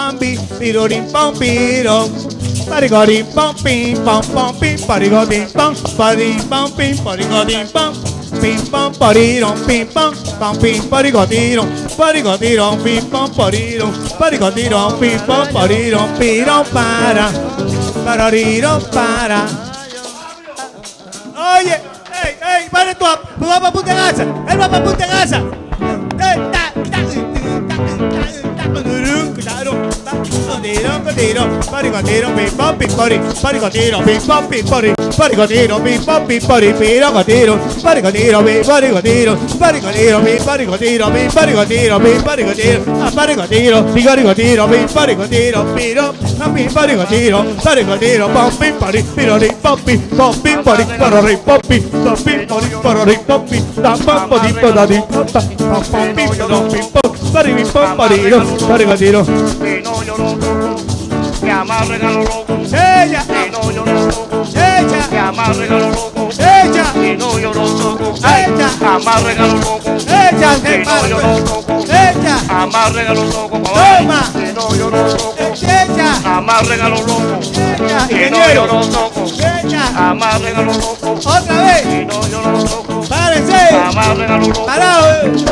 pampi, pirurim pam piro. Parigodim pam pim pam pam pim, parigodim pam pim, parigodim pam. Pim pam parirom pim pam pim parigotirom pim pam parirom pim pam parirom pirom pararirom para. Oye, ey, para tu papá punta gasa, el papá punta gasa. Parigotiro, pim pam pim pari, parigotiro, pim pam pim pari, parigotiro, pim pam pim pari, pirogotiro, parigotiro, pim parigotiro, parigotiro, pim parigotiro, pim parigotiro, pim parigotiro, a parigotiro, pigorigotiro, pim parigotiro, piro, a pim parigotiro, parigotiro, pam pim pari, pirori, pam pim pari, parori, pam pim pari, parori, pam pim, da pam podi podadi, pam pim parigotiro, parigotiro. Que amarren a lo loco, ella, si no yo no toco, ella, que amarren a lo loco, ella, si no yo no toco, ella, amarren a lo loco, ella, si no yo no toco, ella, amarren a lo loco, toma, si no yo no toco, ella, amarren a lo loco, ella, si no yo ingeniero, no toco, ella, amarren a lo loco, otra vez, si no yo no toco, párese, amarren a lo loco, parado,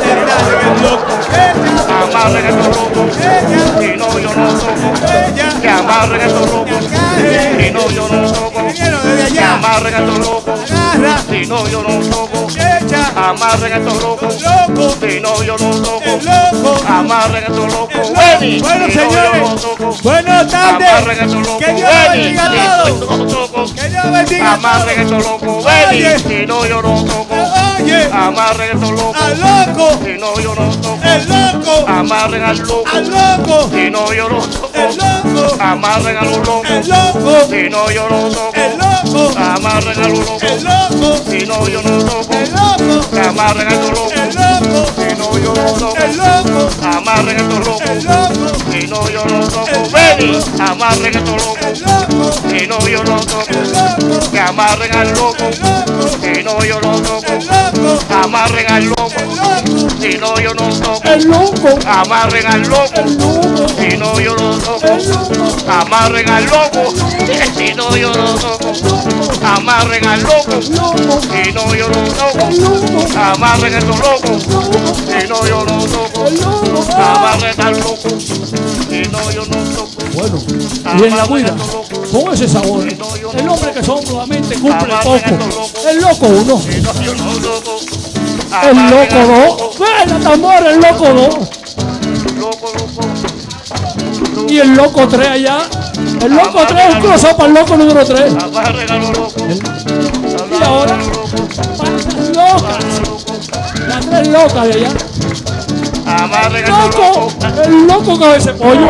ella, amarren a lo loco, ella, si no yo no toco, ella, que amarren a estos locos, si no yo no toco, ingeniero desde que allá, amarren a estos locos, agarra, si no yo no toco, ella, amarren a estos locos, loco, si no yo no toco, el loco, amarren a estos locos, el Benny, loco. Bueno, si no yo no señores, toco, buenas amarren a tardes, estos locos, que Dios Benny, bendiga si a no todos, yo no toco, que Dios bendiga a amarren a todos, estos locos, Benny, Oye. si no yo no toco, oye, amarren a estos locos, al loco, si no yo no toco, el loco, amarren al loco, al loco, si no yo no toco, el loco, amarren a los locos, el loco, si no yo no toco, el loco, amarren a los locos, el loco, si no yo no toco, el loco, amarren a los locos, el loco, si no yo no toco, el loco, amarren a estos locos, el loco, si no yo no toco, Benny, amarren a estos locos, el loco, si no yo no toco, el loco, que amarren al loco, el loco, si no yo no toco, el loco, amarren al loco, el loco, si no yo no toco, el loco, amarren al loco, si no yo no toco, amarren al loco, si no yo no toco, amarren al loco, si no yo no toco, amarren a estos locos, si no yo no toco, amarren al loco, si no yo no toco. Bueno, y en la vida, con ese sabor, el hombre que solamente cumple poco, el loco uno, Si no yo no toco, el amarren loco al dos, ven la tambor, el loco dos, loco, y el loco tres allá, el loco tres, un cruzado para el loco número tres, amarren a los locos, y ahora, para las locas, las tres locas de allá, amarren a los loco, locos. el loco cabeza de pollo,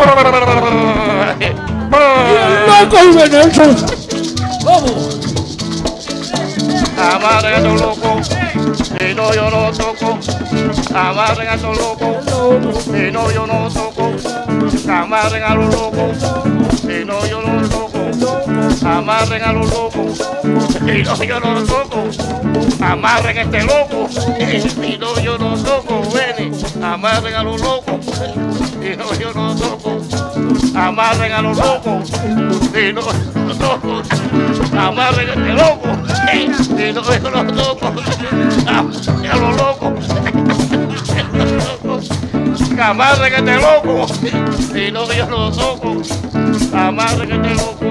y el loco el veneno, vamos. Amarren a estos locos, si no yo no toco. Amarren a estos locos, si no yo no toco. Amarren a los locos, si no yo no toco. Amarren a los locos, si no yo no toco. Amarren a este loco, si no yo no toco. Ven, amarren a los locos, si no yo no toco. Amarren a los locos, si no yo no toco. Amarren a este loco, si no yo no toco. Amarren a los locos. Amarren a este loco, si no yo no toco. Amarren a este loco.